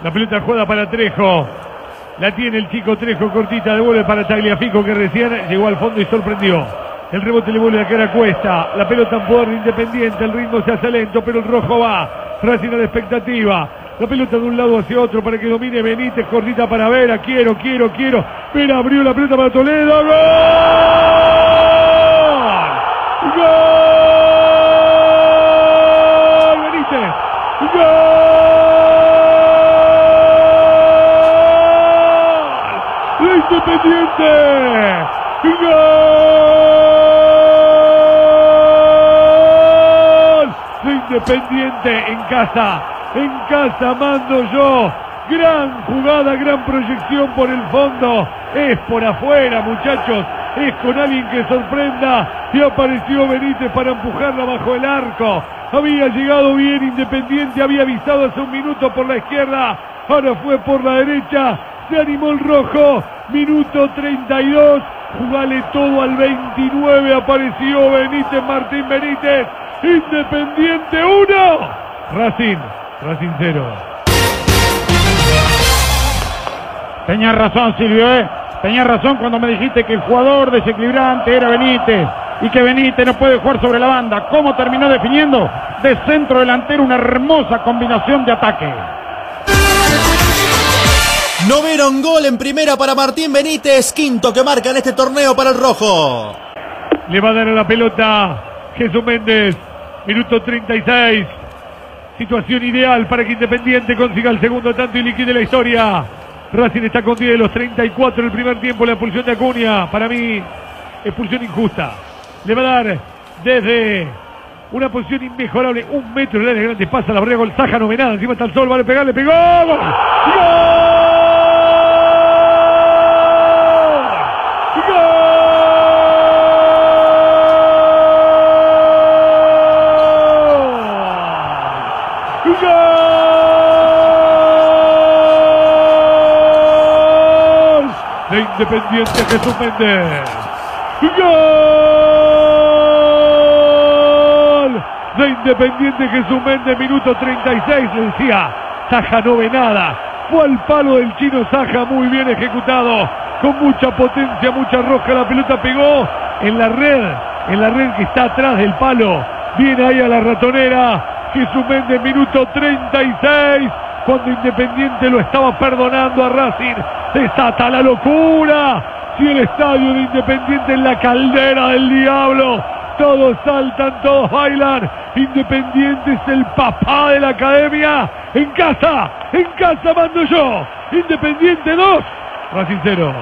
La pelota jugada para Trejo. La tiene el chico Trejo, cortita, devuelve para Tagliafico, que recién llegó al fondo y sorprendió. El rebote le vuelve a caer a Cuesta. La pelota en poder de Independiente. El ritmo se hace lento, pero el rojo va. Racing a la expectativa. La pelota de un lado hacia otro para que domine Benítez. Cortita para Vera. Quiero. Vera abrió la pelota para Toledo. ¡Gol! ¡Gol! Benítez. ¡Gol! Independiente. ¡Gol! Independiente en casa mando yo. Gran jugada, gran proyección por el fondo. Es por afuera, muchachos. Es con alguien que sorprenda. Y apareció Benítez para empujarla bajo el arco. Había llegado bien Independiente, había avisado hace un minuto por la izquierda. Ahora fue por la derecha. Se animó el rojo. Minuto 32. Jugale todo al 29. Apareció Benítez, Martín Benítez. Independiente 1. Racing 0. Tenías razón, Silvio, Tenías razón cuando me dijiste que el jugador desequilibrante era Benítez y que Benítez no puede jugar sobre la banda. ¿Cómo terminó definiendo? De centro delantero, una hermosa combinación de ataque. No vieron gol en primera para Martín Benítez, quinto que marca en este torneo para el rojo. Le va a dar a la pelota Jesús Méndez, minuto 36. Situación ideal para que Independiente consiga el segundo tanto y liquide la historia. Racing está con 10 de los 34 en el primer tiempo. La expulsión de Acuña, para mí, expulsión injusta. Le va a dar desde una posición inmejorable, 1 metro del área grande, pasa la barrera, gol, Saja, no ve nada, encima está el sol, vale pegar, le pegó, ¡gol! ¡Gol! De Independiente, Jesús Méndez. ¡Gol! De Independiente, Jesús Méndez, minuto 36. Le decía, Saja no ve nada. Fue al palo del chino Saja, muy bien ejecutado. Con mucha potencia, mucha rosca. La pelota pegó en la red que está atrás del palo. Viene ahí a la ratonera. Jesús Méndez, minuto 36. Cuando Independiente lo estaba perdonando a Racing. Desata la locura. Si el estadio de Independiente es la caldera del diablo. Todos saltan, todos bailan. Independiente es el papá de la academia. En casa mando yo. Independiente 2, Racing 0.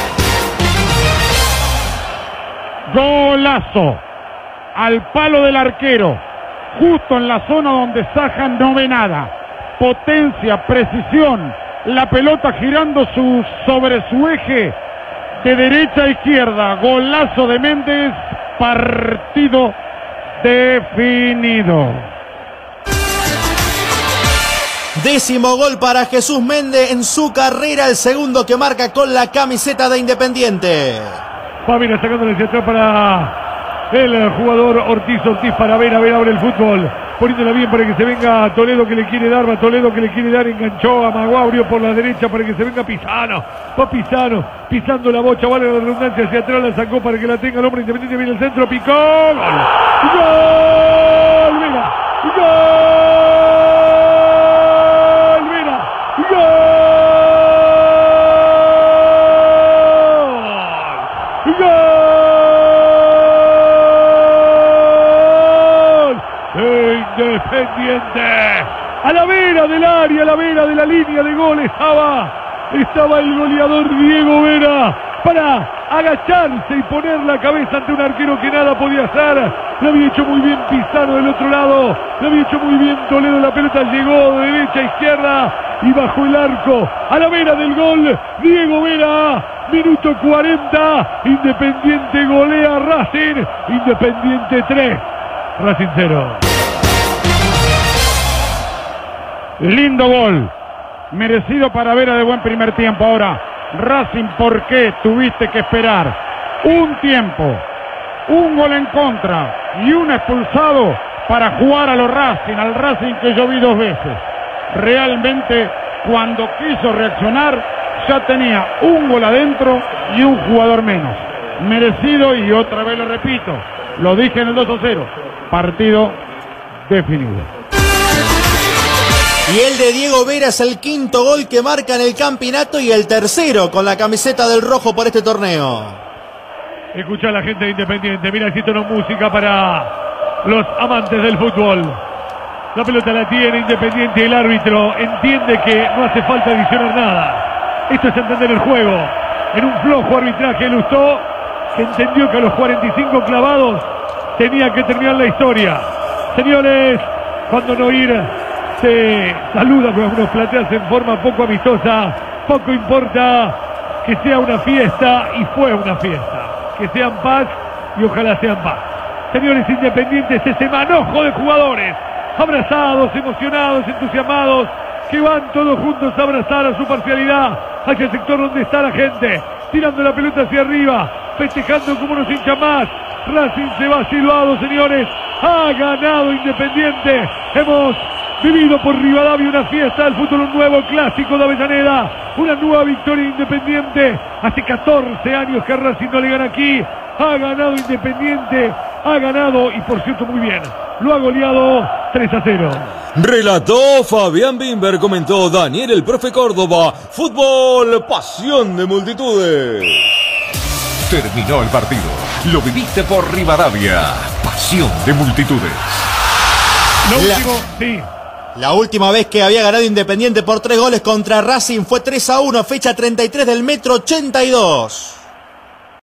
Golazo. Al palo del arquero. Justo en la zona donde Saja no ve nada. Potencia, precisión. La pelota girando sobre su eje de derecha a izquierda. Golazo de Méndez. Partido definido. 10º gol para Jesús Méndez en su carrera. El segundo que marca con la camiseta de Independiente. Fabina sacándole hacia atrás para el jugador Ortiz para ver abre el fútbol. Poniéndola bien para que se venga Toledo, que le quiere dar, enganchó, amagó, abrió por la derecha para que se venga Pisano. Va Pisano, pisando la bocha, vale la redundancia, hacia atrás la sacó para que la tenga el hombre Independiente, viene el centro, picó, ¡gol! ¡Gol! ¡Mira! ¡Gol! ¡Mira! ¡Gol! ¡Gol! Independiente, a la vera del área, a la vera de la línea de gol estaba el goleador Diego Vera para agacharse y poner la cabeza ante un arquero que nada podía hacer. Lo había hecho muy bien Pisano del otro lado, lo había hecho muy bien Toledo, la pelota llegó de derecha a izquierda y bajo el arco, a la vera del gol, Diego Vera. Minuto 40, Independiente golea a Racing, Independiente 3, Racing 0. Lindo gol, merecido para Vera de buen primer tiempo. Ahora, Racing, ¿por qué tuviste que esperar un tiempo, un gol en contra y un expulsado para jugar a los Racing, al Racing que yo vi 2 veces? realmente cuando quiso reaccionar ya tenía un gol adentro y un jugador menos. Merecido, y otra vez lo repito, lo dije en el 2-0, partido definido. Y el de Diego Vera es el quinto gol que marca en el campeonato y el tercero con la camiseta del rojo por este torneo. Escucha a la gente de Independiente, mira si tono música para los amantes del fútbol. La pelota la tiene Independiente y el árbitro entiende que no hace falta adicionar nada. Esto es entender el juego. En un flojo arbitraje Lustó, que entendió que a los 45 clavados tenía que terminar la historia. Señores, cuando Noir se saluda con algunos plateas en forma poco amistosa, poco importa que sea una fiesta, y fue una fiesta. Que sean paz y ojalá sean paz. Señores, Independientes, ese manojo de jugadores, abrazados, emocionados, entusiasmados, que van todos juntos a abrazar a su parcialidad hacia el sector donde está la gente, tirando la pelota hacia arriba, festejando como unos hinchas más. Racing se va silbado, señores. Ha ganado Independiente. Hemos vivido por Rivadavia una fiesta del fútbol, un nuevo clásico de Avellaneda, una nueva victoria Independiente. Hace 14 años que Racing no le gana aquí. Ha ganado Independiente, ha ganado, y por cierto muy bien, lo ha goleado 3-0. Relató Fabián Bimber, comentó Daniel el Profe Córdoba. Fútbol, pasión de multitudes. Terminó el partido. Lo viviste por Rivadavia. Pasión de multitudes. Lo último, sí. La última vez que había ganado Independiente por 3 goles contra Racing fue 3-1, fecha 33 del metro 82.